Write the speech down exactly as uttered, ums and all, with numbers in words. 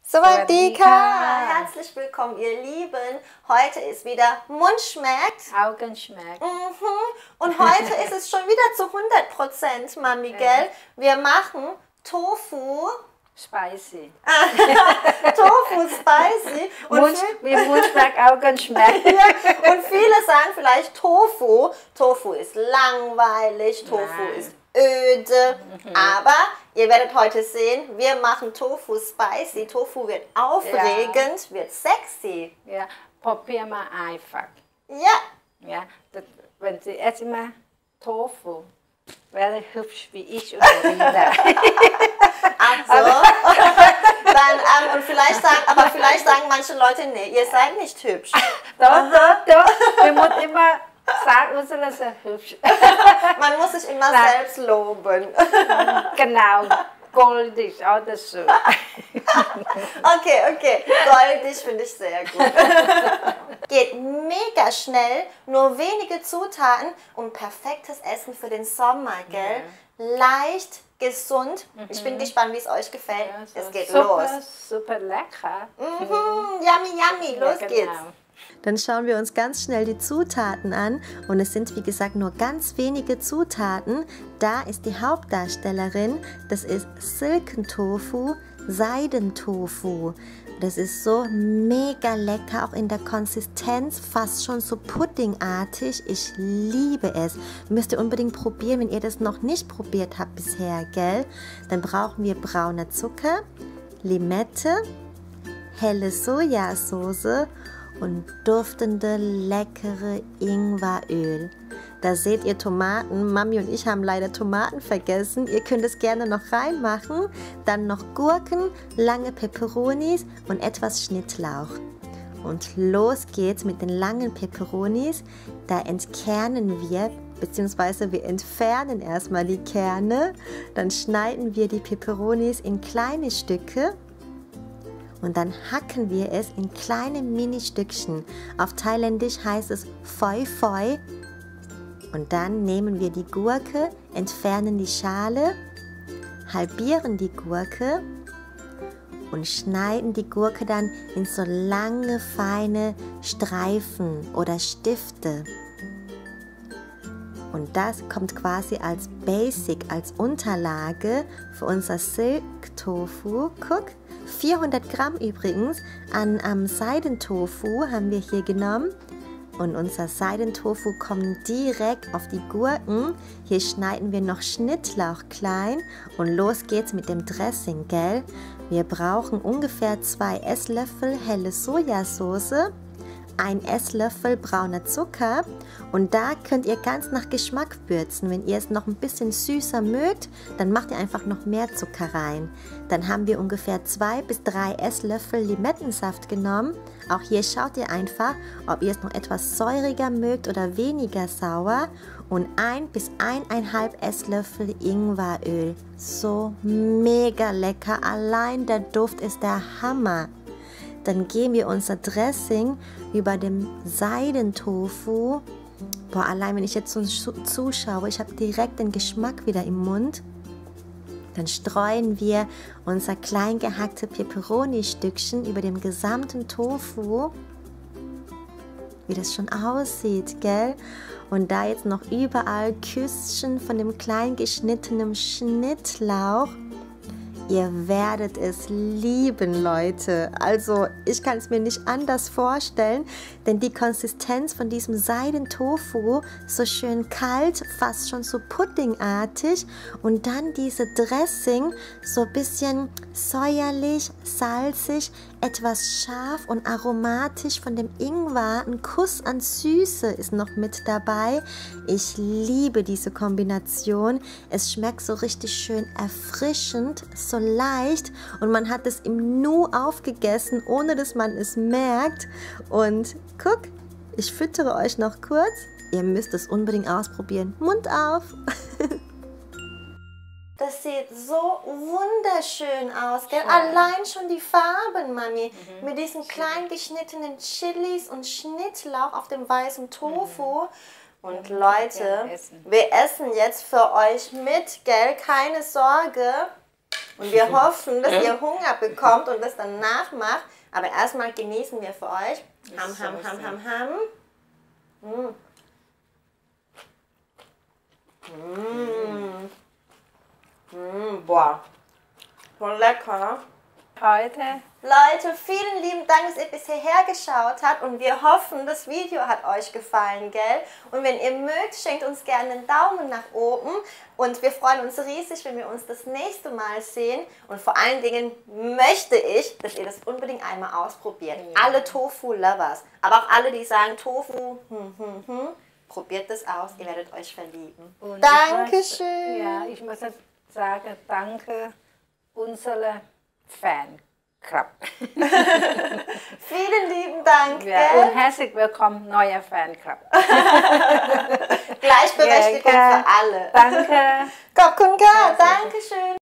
Sawadika! Herzlich willkommen, ihr Lieben. Heute ist wieder Mund schmeckt. Augen schmeckt. Mhm. Und heute ist es schon wieder zu hundert Prozent, Mami, gell? Wir machen Tofu. Spicy. Tofu spicy. Und Mund, wie Mund schmeckt, Augen schmeckt. ja, und viele sagen vielleicht Tofu. Tofu ist langweilig, Tofu Nein. ist öde. Mhm. Aber ihr werdet heute sehen, wir machen Tofu spicy. Tofu wird aufregend, ja. wird sexy. Ja, probier mal einfach. Ja. Ja, das, wenn Sie essen immer Tofu, wäre hübsch wie ich oder Rina. Ach so. Dann, ähm, und vielleicht sagen, aber vielleicht sagen manche Leute, nee, ihr seid nicht hübsch. Doch, doch, doch. Wir müssen immer sagen, unsere sind hübsch. Man muss sich immer Nein. selbst loben. Genau, goldig oder so. Okay, okay. Goldig finde ich sehr gut. Geht mega schnell, nur wenige Zutaten und perfektes Essen für den Sommer, gell? Ja. Leicht, gesund. Mhm. Ich bin gespannt, wie es euch gefällt. Ja, so es geht super, los. Super lecker. Mhm. Yummy, yummy. Los ja, genau. geht's. Dann schauen wir uns ganz schnell die Zutaten an und es sind wie gesagt nur ganz wenige Zutaten. Da ist die Hauptdarstellerin, das ist Silkentofu, Seidentofu. Das ist so mega lecker, auch in der Konsistenz, fast schon so puddingartig. Ich liebe es. Müsst ihr unbedingt probieren, wenn ihr das noch nicht probiert habt bisher, gell? Dann brauchen wir brauner Zucker, Limette, helle Sojasauce und duftende, leckere Ingweröl. Da seht ihr Tomaten. Mami und ich haben leider Tomaten vergessen. Ihr könnt es gerne noch reinmachen. Dann noch Gurken, lange Peperonis und etwas Schnittlauch. Und los geht's mit den langen Peperonis. Da entkernen wir, beziehungsweise wir entfernen erstmal die Kerne. Dann schneiden wir die Peperonis in kleine Stücke. Und dann hacken wir es in kleine Mini-Stückchen. Auf Thailändisch heißt es Phoi Phoi. Und dann nehmen wir die Gurke, entfernen die Schale, halbieren die Gurke und schneiden die Gurke dann in so lange, feine Streifen oder Stifte. Und das kommt quasi als Basic, als Unterlage für unser Silk Tofu. Guck, vierhundert Gramm übrigens an um, Seidentofu haben wir hier genommen. Und unser Seidentofu kommt direkt auf die Gurken. Hier schneiden wir noch Schnittlauch klein und los geht's mit dem Dressing, gell? Wir brauchen ungefähr zwei Esslöffel helle Sojasauce, ein Esslöffel brauner Zucker und da könnt ihr ganz nach Geschmack würzen. Wenn ihr es noch ein bisschen süßer mögt, dann macht ihr einfach noch mehr Zucker rein. Dann haben wir ungefähr zwei bis drei Esslöffel Limettensaft genommen. Auch hier schaut ihr einfach, ob ihr es noch etwas säuriger mögt oder weniger sauer. Und ein bis eineinhalb Esslöffel Ingweröl. So mega lecker, allein der Duft ist der Hammer. Dann geben wir unser Dressing über dem Seidentofu. Boah, allein wenn ich jetzt so zuschaue, ich habe direkt den Geschmack wieder im Mund. Dann streuen wir unser klein gehackte Peperoni-Stückchen über dem gesamten Tofu. Wie das schon aussieht, gell? Und da jetzt noch überall Küsschen von dem klein geschnittenen Schnittlauch. Ihr werdet es lieben, Leute. Also, ich kann es mir nicht anders vorstellen, denn die Konsistenz von diesem Seidentofu, so schön kalt, fast schon so puddingartig und dann diese Dressing, so ein bisschen säuerlich, salzig, etwas scharf und aromatisch von dem Ingwer, ein Kuss an Süße ist noch mit dabei. Ich liebe diese Kombination. Es schmeckt so richtig schön erfrischend, so leicht und man hat es im Nu aufgegessen, ohne dass man es merkt. Und guck, ich füttere euch noch kurz. Ihr müsst es unbedingt ausprobieren. Mund auf! Das sieht so wunderschön aus, gell? Allein schon die Farben, Mami. Mhm. Mit diesen klein geschnittenen Chilis und Schnittlauch auf dem weißen Tofu. Mhm. Und ja, Leute, essen. wir essen jetzt für euch mit, gell? Keine Sorge. Und wir hoffen, dass ihr Hunger bekommt und das dann nachmacht. Aber erstmal genießen wir für euch. Ham, ham, ham, ham, ham. Mm. Mm. Mm, boah, voll lecker. Heute. Leute, vielen lieben Dank, dass ihr bis hierher geschaut habt und wir hoffen, das Video hat euch gefallen, gell? Und wenn ihr mögt, schenkt uns gerne einen Daumen nach oben und wir freuen uns riesig, wenn wir uns das nächste Mal sehen und vor allen Dingen möchte ich, dass ihr das unbedingt einmal ausprobiert. Ja. Alle Tofu-Lovers, aber auch alle, die sagen Tofu, hm, hm, hm, probiert das aus, ihr werdet euch verlieben. Und Dankeschön. Ich muss, ja, ich muss sagen, danke unsere Fanclub. Vielen lieben Dank. Ja, und herzlich willkommen, neuer Fanclub. Gleichberechtigung ja, für alle. Danke. Kopkunka, danke schön.